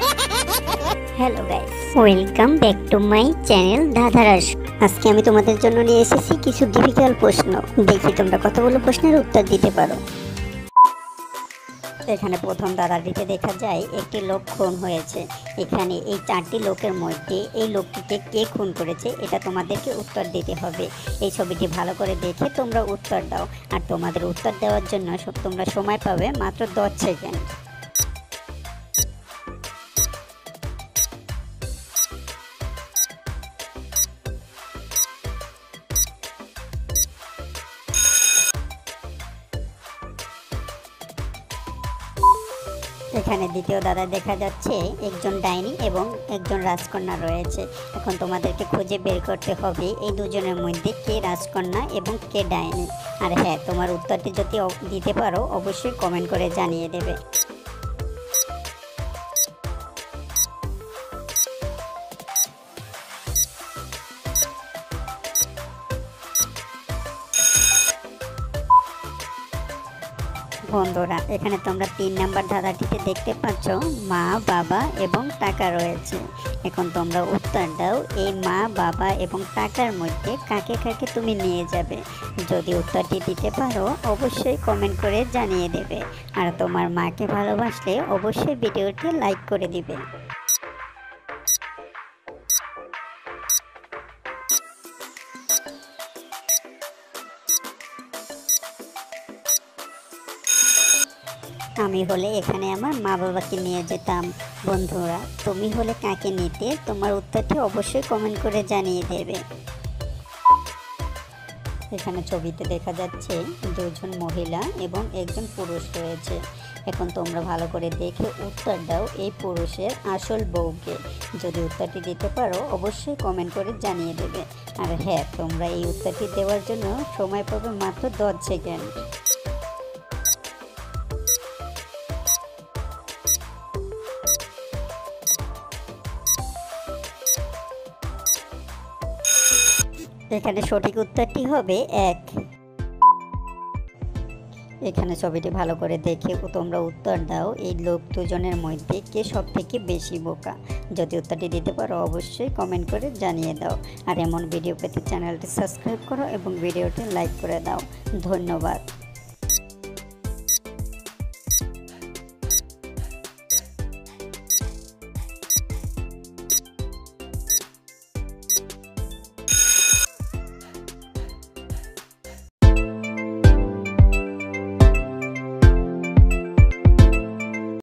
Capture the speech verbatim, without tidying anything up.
Hello guys, welcome back to my channel দাদারাস। আজকে আমি তোমাদের জন্য নিয়ে এসেছি কিছু ডিফিকাল্ট প্রশ্ন। দেখি তোমরা কতগুলো প্রশ্নের উত্তর দিতে পারো। এখানে প্রথম দাদাটিতে দেখা যায় একটি লোক খুন হয়েছে। এখানে এই চারটি লোকের মধ্যে এই লোকটিকে কে খুন করেছে এটা তোমাদেরকে উত্তর দিতে হবে। এই ছবিটি ভালো করে দেখে তোমরা উত্তর দাও। আর তোমাদের উত্তর দেওয়ার জন্য তোমরা সময় পাবে মাত্র দশ সেকেন্ড। এখানে দ্বিতীয় দাদা দেখা যাচ্ছে একজন ডাইনি এবং একজন রাজকন্যা রয়েছে। এখন তোমাদেরকে খুঁজে বের করতে হবে এই দুজনের মধ্যে কে রাজকন্যা এবং কে ডাইনি। আর হ্যাঁ, তোমার উত্তরটি যদি দিতে পারো অবশ্যই কমেন্ট করে জানিয়ে দেবে। বন্ধুরা, এখানে তোমরা তিন নাম্বার ধাঁধাটিতে দেখতে পাচ্ছ মা, বাবা এবং টাকা রয়েছে। এখন তোমরা উত্তর দাও, এই মা, বাবা এবং টাকার মধ্যে কাকে কাকে তুমি নিয়ে যাবে। যদি উত্তরটি দিতে পারো অবশ্যই কমেন্ট করে জানিয়ে দেবে। আর তোমার মাকে ভালোবাসলে অবশ্যই ভিডিওটি লাইক করে দিবে। আমি হলে এখানে আমার মা বাবাকে নিয়ে যেতাম। বন্ধুরা, তুমি হলে কাকে নিতে? তোমার উত্তরটি অবশ্যই কমেন্ট করে জানিয়ে দেবে। এখানে ছবিতে দেখা যাচ্ছে দুজন মহিলা এবং একজন পুরুষ রয়েছে। এখন তোমরা ভালো করে দেখে উত্তর দাও এই পুরুষের আসল বউকে। যদি উত্তরটি দিতে পারো অবশ্যই কমেন্ট করে জানিয়ে দেবে। আর হ্যাঁ, তোমরা এই উত্তরটি দেওয়ার জন্য সময় পাবে মাত্র দশ সেকেন্ড। এখানে সঠিক উত্তরটি হবে এক। এখানে ছবিটি ভালো করে দেখে তোমরা উত্তর দাও এই লোক দুজনের মধ্যে কে সব থেকে বেশি বোকা। যদি উত্তরটি দিতে পারো অবশ্যই কমেন্ট করে জানিয়ে দাও। আর এমন ভিডিও পেতে চ্যানেলটি সাবস্ক্রাইব করো এবং ভিডিওটি লাইক করে দাও। ধন্যবাদ।